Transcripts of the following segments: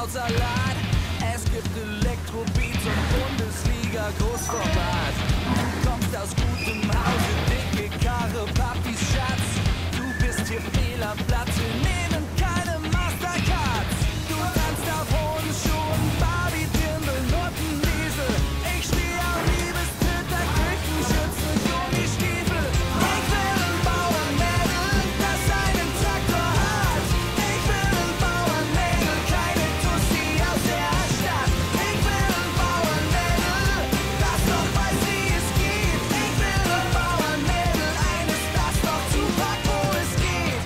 Krautsalat. Es gibt Elektrobeats und Bundesliga-Großformat. Du kommst aus gutem Hause, dicke Karre, Papis Schatz. Du bist hier fehl am Platz, wir nehmen keine Mastercards. Du tanzt auf hohen Schuhen, Barbie, Dirndl, Nuttenliesel. Ich steh auf Liebestöter, Küchenschützen, Gummistiefel. Ich will ein Bauernmädel, das einen Traktor hat. Ich will ein Bauernmädel, keine Tussi aus der Stadt. Ich will ein Bauernmädel, das doch weiß, wie es geht. Ich will ein Bauernmädel, eines, das doch zupackt, wo es geht.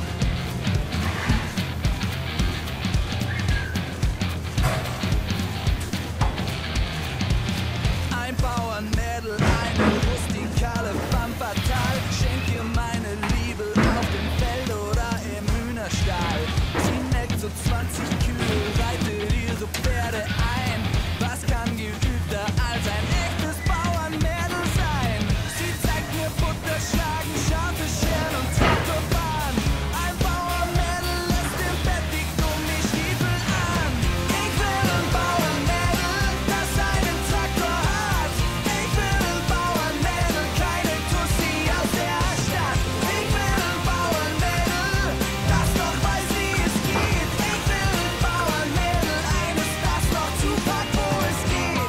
Ein Bauernmädel, eine rustikale femme fatale. Schenk ihr meine Liebe auf dem Feld oder im Hühnerstall. Sie melkt so 20 Kühe, reitet ihre Pferde ein. Was kann geübter als ein echtes Bauernmädel sein? Sie zeigt mir Butter schlagen, scharfe Scheren und Traktorbahn. Ein Bauernmädel lässt im Bett die Gummistiefel an. Ich will ein Bauernmädel, das einen Traktor hat. Ich will ein Bauernmädel, keine Tussi aus der Stadt. Ich will ein Bauernmädel, das doch weiß, wie es geht. Ich will ein Bauernmädel, eines, das doch zupackt, wo es geht.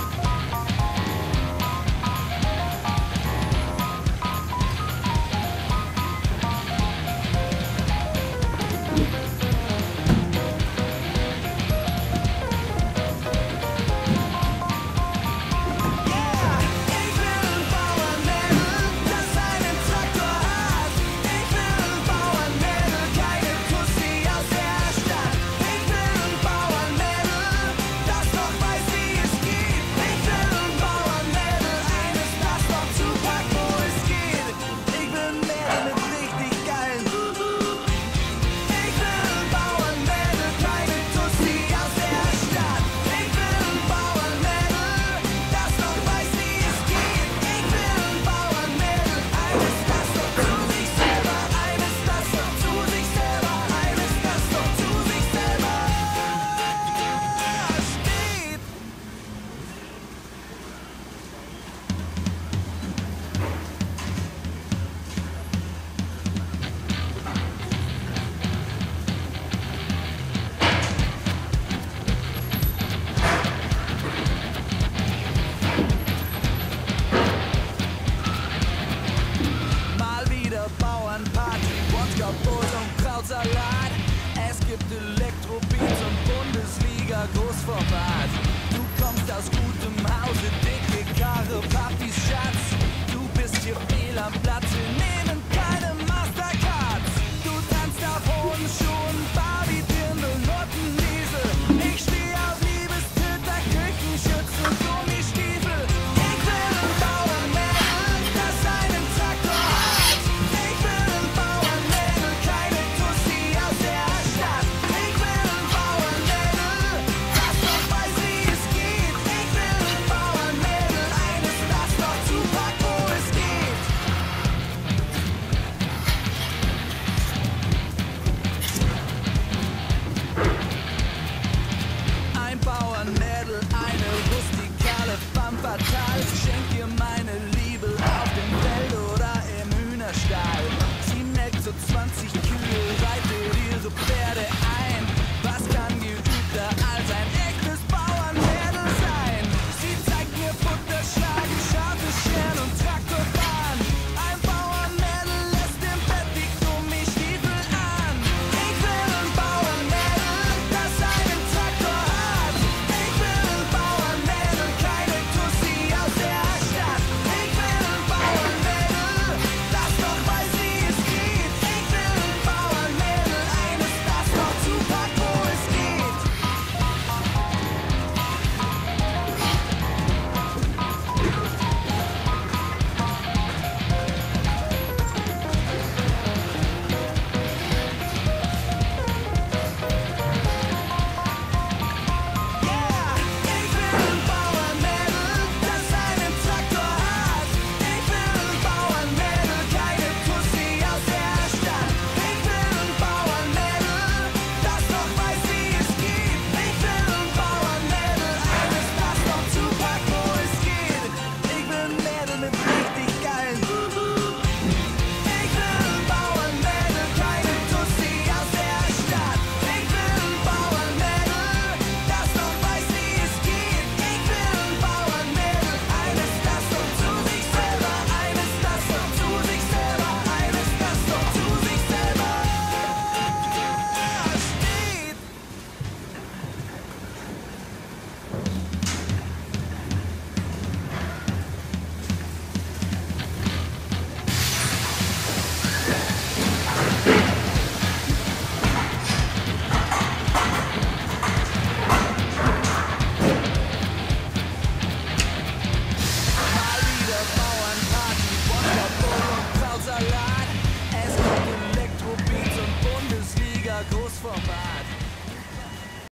Ich will ein Bauernmädel, das einen Traktor hat. Ich will ein Bauernmädel, keine Tussi aus der Stadt. Ich will ein Bauernmädel, das doch weiß, wie es geht. Ich will ein Bauernmädel, eines, das doch zupackt, wo es geht. Ich will Mädel mit richtig geilen Ich will ein Bauernmädel, keine Tussi aus der Stadt. Ich will ein Bauernmädel, das doch weiß, wie es geht. Ich will ein Bauernmädel, eines, das doch zu sich selber, eines, das doch zu sich selber, eines, das doch zu sich selber steht. Mal wieder Bauernparty, Wodka, Bull und Krautsalat. Es gibt Elektrobeats und Bundesliga-Großformat. Du kommst aus gutem Hause, dicke Karre, Papis Schatz. Du bist hier fehl am Platz, wir nehmen keine Mastercards. Du tanzt auf hohen Schuhen, Barbie, Dirndl, Nuttenliesel. Ich steh auf Liebestöter, Küchenschützen, Gummistiefel. Ich will ein Bauernmädel, das einen Traktor hat. Ich will ein Bauernmädel, keine Tussi aus der Stadt. Ich will ein Bauernmädel, das doch weiß, wie es geht. Ich will ein Bauernmädel, eines, das doch zupackt, wo es geht. Großformat.